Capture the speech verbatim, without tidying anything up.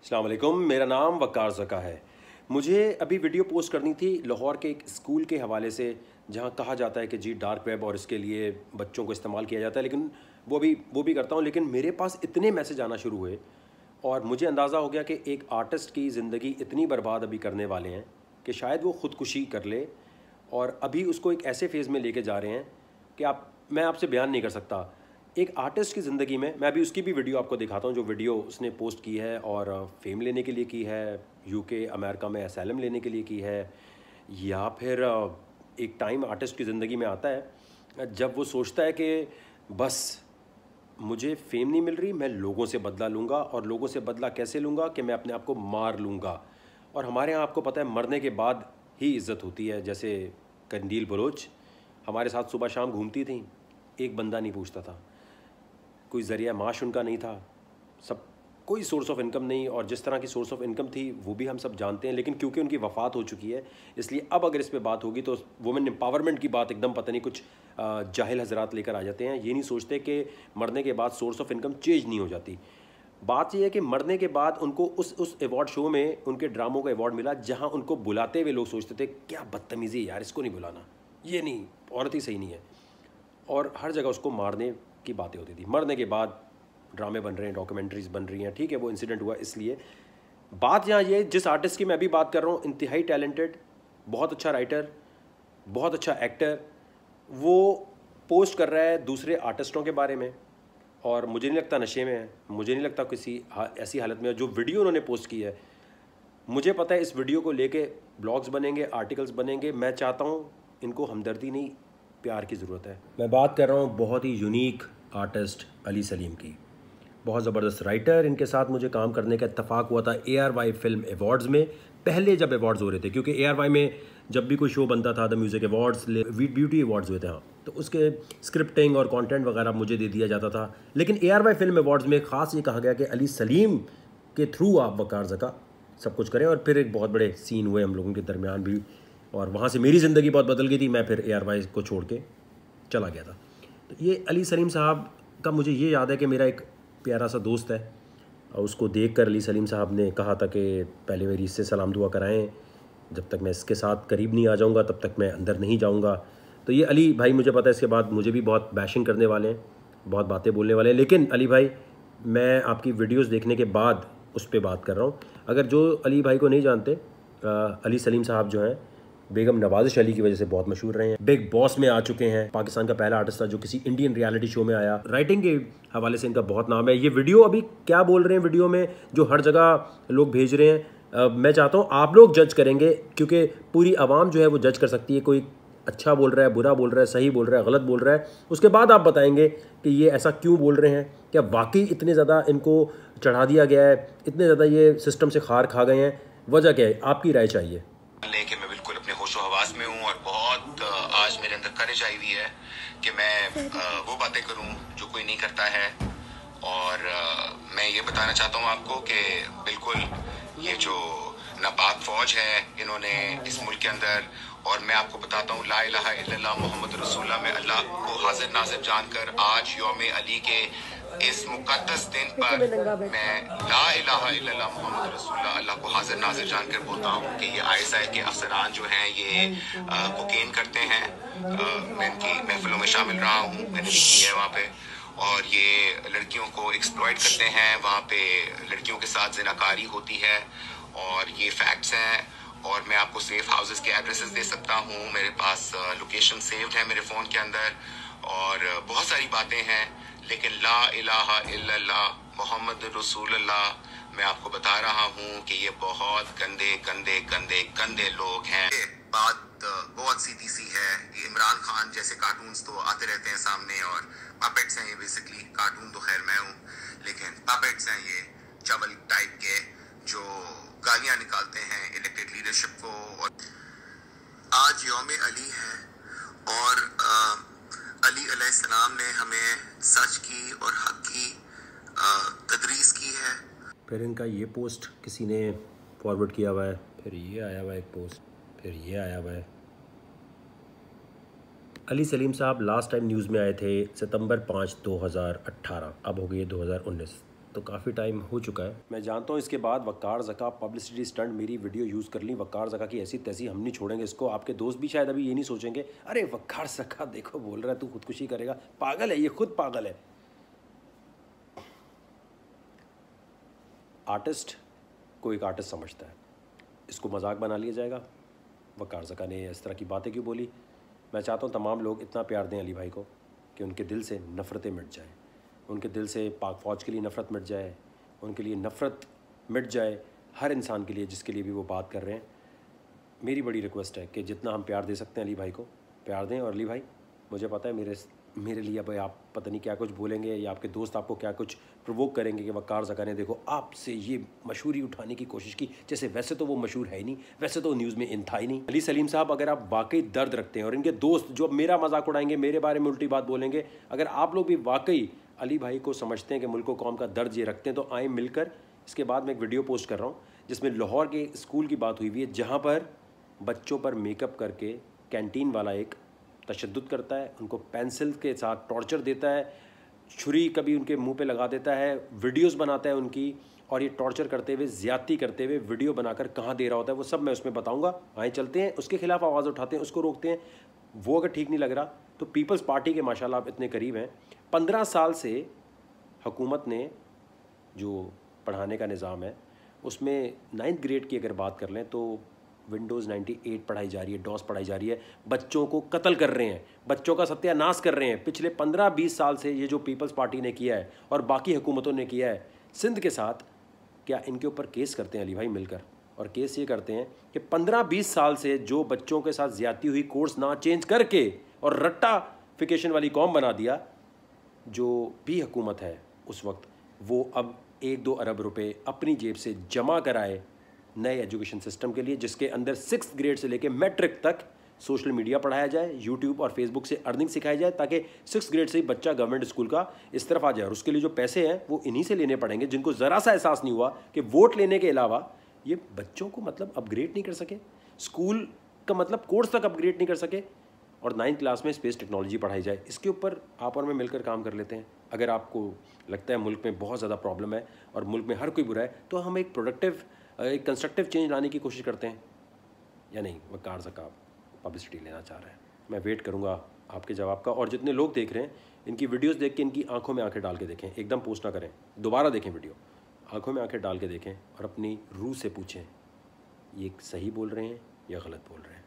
अस्सलाम वालेकुम, मेरा नाम वक़ार ज़का है। मुझे अभी वीडियो पोस्ट करनी थी लाहौर के एक स्कूल के हवाले से, जहाँ कहा जाता है कि जी डार्क वेब और इसके लिए बच्चों को इस्तेमाल किया जाता है, लेकिन वो भी वो भी करता हूँ। लेकिन मेरे पास इतने मैसेज आना शुरू हुए और मुझे अंदाज़ा हो गया कि एक आर्टिस्ट की ज़िंदगी इतनी बर्बाद अभी करने वाले हैं कि शायद वो ख़ुदकुशी कर ले, और अभी उसको एक ऐसे फेज़ में लेके जा रहे हैं कि आप मैं आपसे बयान नहीं कर सकता। एक आर्टिस्ट की ज़िंदगी में, मैं अभी उसकी भी वीडियो आपको दिखाता हूँ, जो वीडियो उसने पोस्ट की है और फेम लेने के लिए की है, यूके अमेरिका में असैलम लेने के लिए की है, या फिर एक टाइम आर्टिस्ट की ज़िंदगी में आता है जब वो सोचता है कि बस मुझे फेम नहीं मिल रही, मैं लोगों से बदला लूँगा, और लोगों से बदला कैसे लूँगा कि मैं अपने आप को मार लूँगा। और हमारे यहाँ आपको पता है मरने के बाद ही इज़्ज़त होती है। जैसे कंदील बलोच हमारे साथ सुबह शाम घूमती थी, एक बंदा नहीं पूछता था, कोई ज़रिया माश उनका नहीं था, सब कोई सोर्स ऑफ इनकम नहीं, और जिस तरह की सोर्स ऑफ इनकम थी वो भी हम सब जानते हैं। लेकिन क्योंकि उनकी वफ़ात हो चुकी है, इसलिए अब अगर इस पे बात होगी तो वुमेन एम्पावरमेंट की बात एकदम पता नहीं कुछ जाहिल हजरात लेकर आ जाते हैं। ये नहीं सोचते कि मरने के बाद सोर्स ऑफ इनकम चेंज नहीं हो जाती। बात यह है कि मरने के बाद उनको उस उस अवार्ड शो में उनके ड्रामों का अवार्ड मिला, जहाँ उनको बुलाते हुए लोग सोचते थे क्या बदतमीज़ी यार, इसको नहीं बुलाना, ये नहीं, औरत ही सही नहीं है, और हर जगह उसको मारने की बातें होती थी। मरने के बाद ड्रामे बन रहे हैं, डॉक्यूमेंट्रीज बन रही हैं, ठीक है वो इंसिडेंट हुआ इसलिए। बात यहाँ ये, जिस आर्टिस्ट की मैं अभी बात कर रहा हूँ, इंतहाई टैलेंटेड, बहुत अच्छा राइटर, बहुत अच्छा एक्टर, वो पोस्ट कर रहा है दूसरे आर्टिस्टों के बारे में, और मुझे नहीं लगता नशे में है, मुझे नहीं लगता किसी ऐसी हालत में है। जो वीडियो उन्होंने पोस्ट की है, मुझे पता है इस वीडियो को लेके ब्लॉग्स बनेंगे, आर्टिकल्स बनेंगे। मैं चाहता हूँ, इनको हमदर्दी नहीं प्यार की ज़रूरत है। मैं बात कर रहा हूँ बहुत ही यूनिक आर्टिस्ट अली सलीम की, बहुत ज़बरदस्त राइटर। इनके साथ मुझे काम करने का इत्तेफाक हुआ था A R Y film awards में, पहले जब अवार्ड्स हो रहे थे, क्योंकि ए आर वाई में जब भी कोई शो बनता था, the music awards, beauty awards हुए थे, हाँ, तो उसके स्क्रिप्टिंग और कंटेंट वगैरह मुझे दे दिया जाता था। लेकिन A R Y film awards में ख़ास ये कहा गया कि अली सलीम के थ्रू आप वक़ार ज़का सब कुछ करें, और फिर एक बहुत बड़े सीन हुए हम लोगों के दरमियान भी, और वहाँ से मेरी ज़िंदगी बहुत बदल गई थी। मैं फिर ए आर वाई को छोड़ के चला गया था। तो ये अली सलीम साहब का मुझे ये याद है कि मेरा एक प्यारा सा दोस्त है, और उसको देखकर अली सलीम साहब ने कहा था कि पहले मेरी इससे सलाम दुआ कराएं, जब तक मैं इसके साथ करीब नहीं आ जाऊंगा तब तक मैं अंदर नहीं जाऊंगा। तो ये अली भाई, मुझे पता है इसके बाद मुझे भी बहुत बैशिंग करने वाले हैं, बहुत बातें बोलने वाले हैं, लेकिन अली भाई मैं आपकी वीडियोस देखने के बाद उस पर बात कर रहा हूँ। अगर जो अली भाई को नहीं जानते, आ, अली सलीम साहब जो हैं बेगम नवाजिश अली की वजह से बहुत मशहूर रहे हैं, बिग बॉस में आ चुके हैं, पाकिस्तान का पहला आर्टिस्ट था जो किसी इंडियन रियलिटी शो में आया। राइटिंग के हवाले से इनका बहुत नाम है। ये वीडियो अभी क्या बोल रहे हैं वीडियो में, जो हर जगह लोग भेज रहे हैं, आ, मैं चाहता हूँ आप लोग जज करेंगे, क्योंकि पूरी आवाम जो है वो जज कर सकती है, कोई अच्छा बोल रहा है, बुरा बोल रहा है, सही बोल रहा है, गलत बोल रहा है, उसके बाद आप बताएंगे कि ये ऐसा क्यों बोल रहे हैं। क्या वाकई इतने ज़्यादा इनको चढ़ा दिया गया है, इतने ज़्यादा ये सिस्टम से खार खा गए हैं, वजह क्या है, आपकी राय चाहिए। लेके मैं बिल्कुल अपने होशो हवास में हूँ, और बहुत आज मेरे अंदर करेज आई हुई है कि मैं वो बातें करूँ जो कोई नहीं करता है। और मैं ये बताना चाहता हूँ आपको कि बिल्कुल ये जो नापाक फौज है इन्होंने इस मुल्क के अंदर, और मैं आपको बताता हूँ ला इलाहा इल्लल्लाह मोहम्मद रसूलुल्लाह में अल्लाह को हाजिर नाजिर जानकर आज यौम अली के इस मुकद्दस दिन पर मैं ला इलाहा इल्लल्लाह मोहम्मद रसूलुल्लाह अल्लाह को हाजिर नाजिर जानकर बोलता हूँ कि ये आई एस आई के अफसरान जो हैं ये कोकेन करते हैं। आ, मैं इनकी महफिलों में शामिल रहा हूँ, मैंने भी की है वहाँ पे, और ये लड़कियों को एक्सप्लॉइट करते हैं, वहाँ पे लड़कियों के साथ जिनाकारी होती है, और ये फैक्ट्स हैं। और मैं आपको सेफ हाउसेस के एड्रेसेस दे सकता हूँ, मेरे पास लोकेशन सेव्ड है मेरे फ़ोन के अंदर, और बहुत सारी बातें हैं। लेकिन ला इलाहा इल्लल्लाह मोहम्मद रसूलुल्लाह, मैं आपको बता रहा हूँ कि ये बहुत गंदे गंदे गंदे गंदे लोग हैं। बात बहुत सीधी सी है, ये इमरान खान जैसे कार्टून्स तो आते रहते हैं सामने, और पपेट्स हैं ये, बेसिकली कार्टून तो खैर मैं हूँ, लेकिन पपेट्स हैं ये चवल टाइप के, जो गालियाँ निकालते हैं इलेक्टेड लीडरशिप को। और आज यौम अली है, और आ, अली अलैहिस्सलाम ने हमें सच की और हक की तदरीस की है। फिर इनका ये पोस्ट किसी ने फॉरवर्ड किया हुआ है, फिर ये आया हुआ है एक पोस्ट, फिर ये आया हुआ है। अली सलीम साहब लास्ट टाइम न्यूज़ में आए थे सितंबर पाँच दो हज़ार अट्ठारह, अब हो गई दो हज़ार उन्नीस। तो काफ़ी टाइम हो चुका है। मैं जानता हूँ इसके बाद वक़ार ज़का पब्लिसिटी स्टंट मेरी वीडियो यूज़ कर ली, वक़ार ज़का की ऐसी तैसी हम नहीं छोड़ेंगे इसको। आपके दोस्त भी शायद अभी ये नहीं सोचेंगे अरे वक़ार ज़का देखो बोल रहा है तू खुदकुशी करेगा, पागल है ये, खुद पागल है। आर्टिस्ट को एक आर्टिस्ट समझता है, इसको मजाक बना लिया जाएगा। वक़ार ज़का ने इस तरह की बातें क्यों बोली? मैं चाहता हूँ तमाम लोग इतना प्यार दें अली भाई को कि उनके दिल से नफ़रतें मिट जाएं, उनके दिल से पाक फ़ौज के लिए नफ़रत मिट जाए, उनके लिए नफ़रत मिट जाए हर इंसान के लिए जिसके लिए भी वो बात कर रहे हैं। मेरी बड़ी रिक्वेस्ट है कि जितना हम प्यार दे सकते हैं अली भाई को प्यार दें। और अली भाई मुझे पता है मेरे मेरे लिए भाई आप पता नहीं क्या कुछ बोलेंगे या आपके दोस्त आपको क्या कुछ प्रोवोक करेंगे कि वक़ार ज़का ने देखो आपसे ये मशहूरी उठाने की कोशिश की, जैसे वैसे तो वो मशहूर है ही नहीं, वैसे तो न्यूज़ में इन था ही नहीं। अली सलीम साहब अगर आप वाकई दर्द रखते हैं और इनके दोस्त जो मेरा मजाक उड़ाएंगे, मेरे बारे में उल्टी बात बोलेंगे, अगर आप लोग भी वाकई अली भाई को समझते हैं कि मुल्क कौम का दर्द ये रखते हैं तो आए मिलकर। इसके बाद मैं एक वीडियो पोस्ट कर रहा हूँ जिसमें लाहौर के स्कूल की बात हुई हुई है जहाँ पर बच्चों पर मेकअप करके कैंटीन वाला एक तशद्दुद करता है, उनको पेंसिल के साथ टॉर्चर देता है, छुरी कभी उनके मुंह पे लगा देता है, वीडियोस बनाता है उनकी, और ये टॉर्चर करते हुए ज़्यादती करते हुए वीडियो बनाकर कहाँ दे रहा होता है वो सब मैं उसमें बताऊंगा। आए चलते हैं, उसके खिलाफ आवाज़ उठाते हैं, उसको रोकते हैं। वो अगर ठीक नहीं लग रहा तो पीपल्स पार्टी के माशाल्लाह आप इतने करीब हैं। पंद्रह साल से हुकूमत ने जो पढ़ाने का निज़ाम है उसमें नाइन्थ ग्रेड की अगर बात कर लें तो विंडोज़ अट्ठानवे पढ़ाई जा रही है, डॉस पढ़ाई जा रही है, बच्चों को कत्ल कर रहे हैं, बच्चों का सत्यानाश कर रहे हैं। पिछले पंद्रह बीस साल से ये जो पीपल्स पार्टी ने किया है और बाकी हुकूमतों ने किया है सिंध के साथ, क्या इनके ऊपर केस करते हैं अली भाई मिलकर? और केस ये करते हैं कि पंद्रह बीस साल से जो बच्चों के साथ ज़्यादती हुई, कोर्स ना चेंज करके और रट्टाफिकेशन वाली कौम बना दिया, जो भी हुकूमत है उस वक्त, वो अब एक दो अरब रुपए अपनी जेब से जमा कराए नए एजुकेशन सिस्टम के लिए, जिसके अंदर सिक्स ग्रेड से लेके मैट्रिक तक सोशल मीडिया पढ़ाया जाए, यूट्यूब और फेसबुक से अर्निंग सिखाई जाए, ताकि सिक्स ग्रेड से ही बच्चा गवर्नमेंट स्कूल का इस तरफ आ जाए। और उसके लिए जो पैसे हैं वो इन्हीं से लेने पड़ेंगे जिनको ज़रा सा एहसास नहीं हुआ कि वोट लेने के अलावा ये बच्चों को मतलब अपग्रेड नहीं कर सके, स्कूल का मतलब कोर्स तक अपग्रेड नहीं कर सके, और नाइन्थ क्लास में स्पेस टेक्नोलॉजी पढ़ाई जाए। इसके ऊपर आप और मैं मिलकर काम कर लेते हैं। अगर आपको लगता है मुल्क में बहुत ज़्यादा प्रॉब्लम है और मुल्क में हर कोई बुरा है, तो हम एक प्रोडक्टिव एक कंस्ट्रक्टिव चेंज लाने की कोशिश करते हैं, या नहीं? वक़ार ज़का पब्लिसिटी लेना चाह रहा है। मैं वेट करूंगा आपके जवाब का। और जितने लोग देख रहे हैं इनकी वीडियोस देख के इनकी आंखों में आंखें डाल के देखें, एकदम पोस्ट ना करें, दोबारा देखें वीडियो, आंखों में आंखें डाल के देखें और अपनी रूह से पूछें ये सही बोल रहे हैं या गलत बोल रहे हैं।